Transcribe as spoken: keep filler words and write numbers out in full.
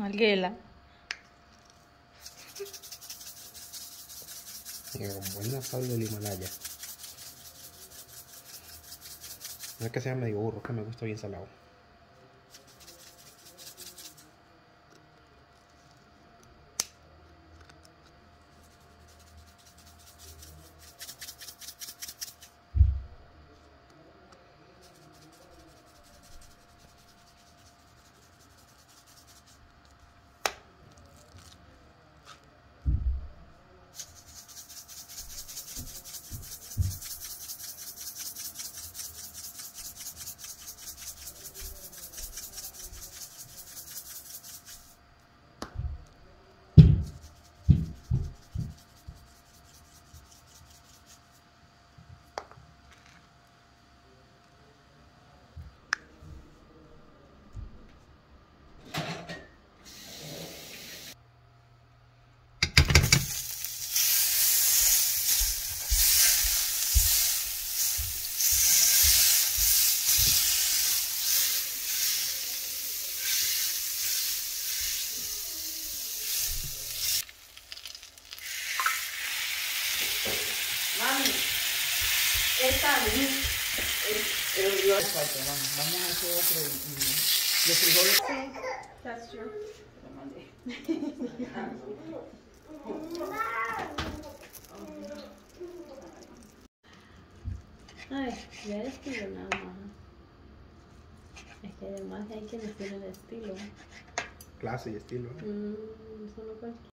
Alguela. Con buena sal del Himalaya. No es que sea medio burro, es que me gusta bien salado. Mami, esta luz es el río de falta, vamos, vamos a hacer otro y, y los frijoles. Sí, that's true. Lo mandé. Ay, ya el estilo nada más. Es que además hay que decir el estilo. Clase y estilo. Mm, eso no cualquiera.